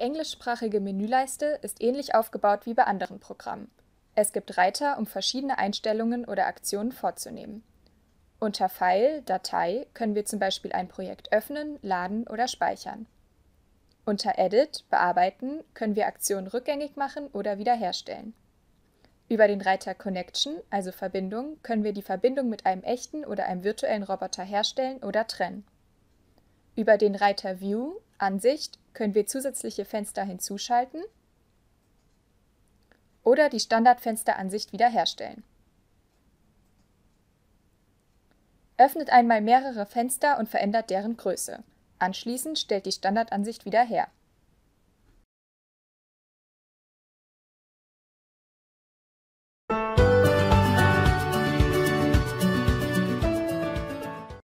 englischsprachige Menüleiste ist ähnlich aufgebaut wie bei anderen Programmen. Es gibt Reiter, um verschiedene Einstellungen oder Aktionen vorzunehmen. Unter File, Datei können wir zum Beispiel ein Projekt öffnen, laden oder speichern. Unter Edit, Bearbeiten, können wir Aktionen rückgängig machen oder wiederherstellen. Über den Reiter Connection, also Verbindung, können wir die Verbindung mit einem echten oder einem virtuellen Roboter herstellen oder trennen. Über den Reiter View, Ansicht, können wir zusätzliche Fenster hinzuschalten oder die Standardfensteransicht wiederherstellen. Öffnet einmal mehrere Fenster und verändert deren Größe. Anschließend stellt die Standardansicht wieder her.